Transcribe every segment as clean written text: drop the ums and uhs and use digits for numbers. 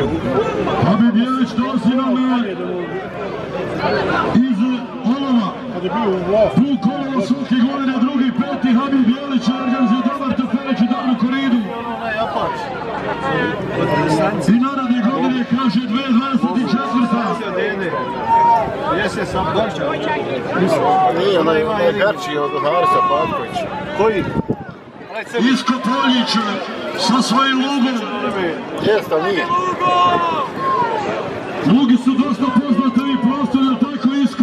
Habib Jelić nosi nam iz Olova. Pun kolova svake godine, drugi, peti, Habib Jelić organizuje dobar Teferić i dobru koridu. I naredne godine kaže 2024. Jese sam Borča. Nije, onaj Garči od Harisa Patkovića. Koji? Isko Poljić sa svojim lugom. Jeste, ali nije. Lugi su dosta poznati prostori, ali tako Isko.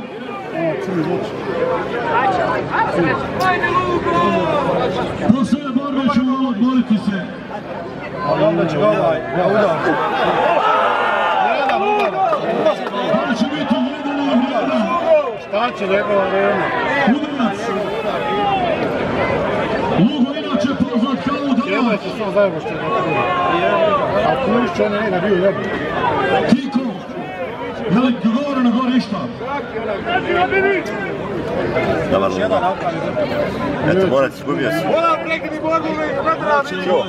Poslije borbe ću malo odmoriti se. Ali onda će ovaj, ja udam. Jedan udam. Da će biti jedan. Šta će njegova vreme? Udarac. Lugo inače poznat kao udarac. Jedna će sve zajedno što je nekako. A Kulišće on je njega bio jedan. Kiko. Je li govoreno gore išta? Dobar lugo. Eto, Borac, izgubio si. Voda prekidi borbu, Čo?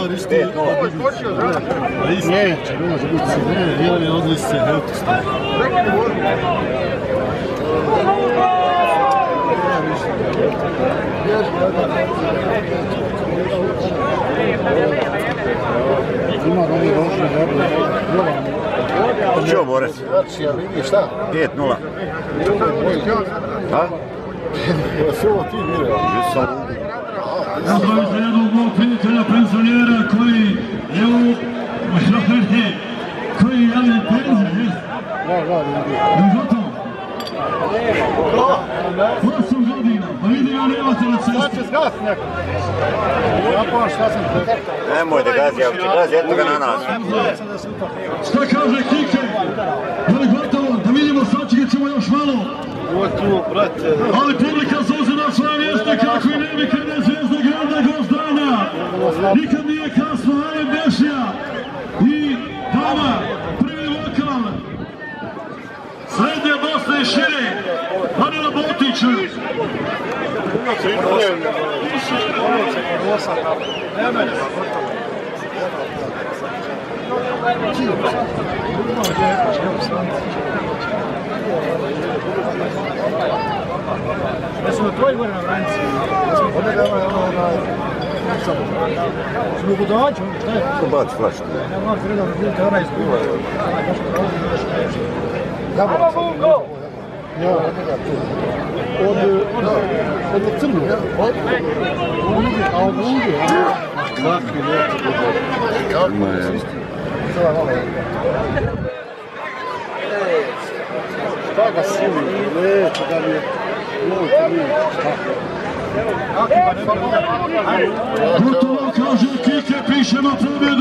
5-0. Neće, ne može biti se. Ne, jedan je odli se, evo ti stavi. Prekidi borbu. Ima da mi došli dobro. Čo, Borac? Ja vidi šta? 5-0. A? Sve ovo ti mire. Napravi se jednog mog prijatelja, penzionera koji je u žahrti, koji je ali penzija, jes? Da, Gotovo. 8 godina, pa vidi ga nemate na šta cesti. će zgas neko? Zapam šta sam te. Nemoj da gazi, ako će gazi, eto ga na nas. Šta kaže Kike? Je li gotovo? Da vidimo, sačekat ćemo još malo. Gotovo, brate. Ali publika zauzima svoje mjeste kako i ne bi kada je Zvezda grada Grozdana. Nikad nije kasno, Ajde Bešija i Dama, prvi vokal. Srednje Bosne i šire, Danila Botić. Ja sam na tvoj gore na granici. Smo go dođu, šta je? Ko baci flašku? Ja vam predam da budete ona izguba. Hvala Bungo! Ja, od crnu. A od Bungo? Kakvi ljeti. Kako je? Šta ga sili? Neće da mi je... Gotovo kaže Kike, pišemo pobjedu.